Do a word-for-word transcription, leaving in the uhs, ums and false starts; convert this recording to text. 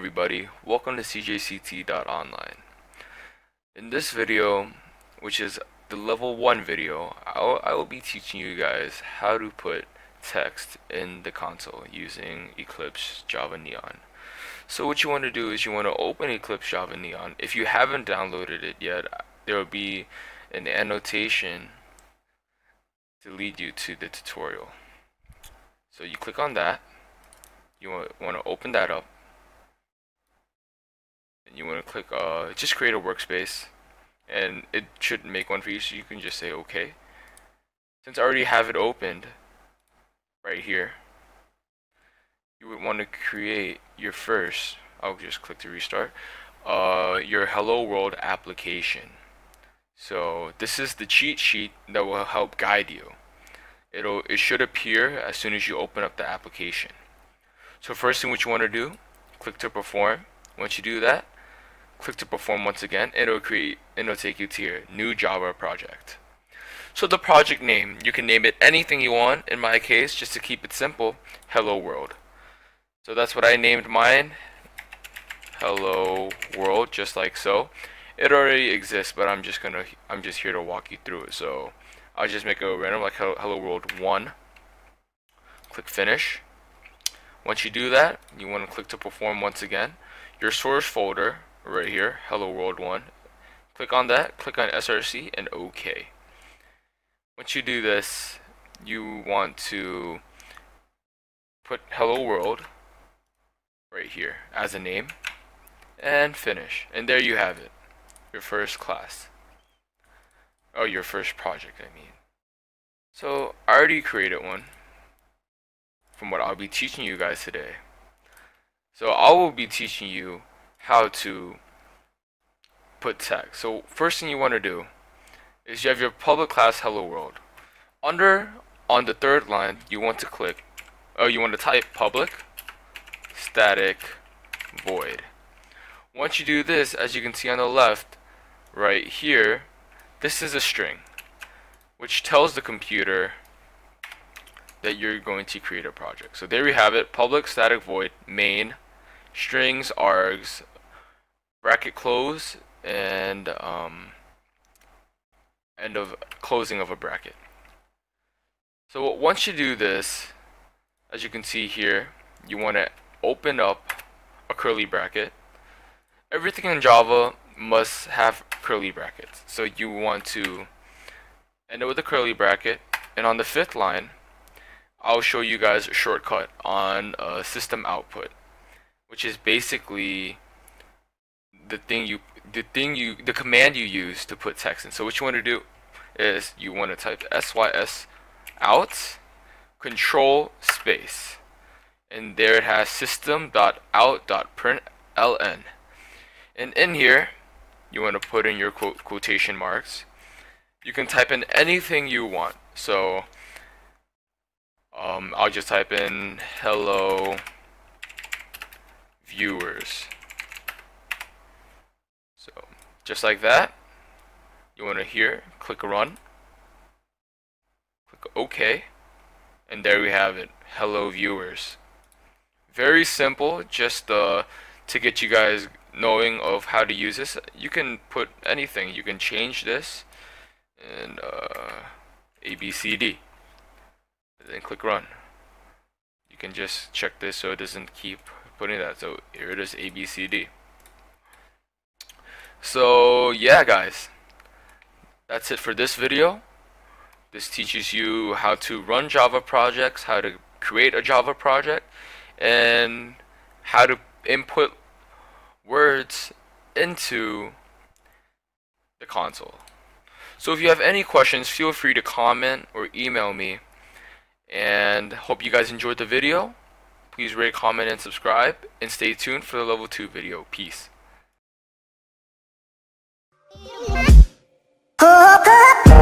everybody, welcome to c j c t dot online. In this video, which is the level one video, I'll, I will be teaching you guys how to put text in the console using Eclipse Java Neon. So what you want to do is you want to open Eclipse Java Neon. If you haven't downloaded it yet, there will be an annotation to lead you to the tutorial. So you click on that, you want, want to open that up, and you want to click uh, just create a workspace, and it should make one for you, so you can just say OK. Since I already have it opened right here, you would want to create your first, I'll just click to restart, uh, your Hello World application. So this is the cheat sheet that will help guide you. It'll, it should appear as soon as you open up the application. So first thing what you want to do, click to perform. Once you do that, click to perform once again. It'll create, it'll take you to your new Java project. So the project name, you can name it anything you want. In my case, just to keep it simple, Hello World. So that's what I named mine, Hello World, just like so. It already exists, but I'm just gonna, I'm just here to walk you through it. So I'll just make a random like Hello World one. Click finish. Once you do that, you want to click to perform once again. Your source folder right here, Hello World one. Click on that, click on S R C and OK. Once you do this, you want to put Hello World right here as a name and finish. And there you have it. Your first class. Oh, your first project, I mean. So I already created one from what I'll be teaching you guys today. So I will be teaching you how to put text. So first thing you want to do is you have your public class Hello World. Under, on the third line, you want to click, oh, you want to type public static void. Once you do this, as you can see on the left, right here, this is a string, which tells the computer that you're going to create a project. So there we have it, public static void main, strings, args, bracket close, and um, end of closing of a bracket. So once you do this, as you can see here, you want to open up a curly bracket. Everything in Java must have curly brackets. So you want to end it with a curly bracket, and on the fifth line, I'll show you guys a shortcut on uh, system output, which is basically the thing you, the thing you, the command you use to put text in. So what you want to do is you want to type sys out control space, and there it has system.out.println, and in here you want to put in your quote, quotation marks. You can type in anything you want. So um, I'll just type in hello viewers. So just like that. You want to here click run, click OK, and there we have it, hello viewers. Very simple, just uh, to get you guys knowing of how to use this. You can put anything, you can change this and uh, A B C D, and then click run. You can just check this so it doesn't keep putting that. So here it is, A B C D. So yeah guys, that's it for this video. This teaches you how to run Java projects, how to create a Java project, and how to input words into the console. So if you have any questions, feel free to comment or email me, and hope you guys enjoyed the video. Please rate, comment, and subscribe, and stay tuned for the level two video. Peace. Oh,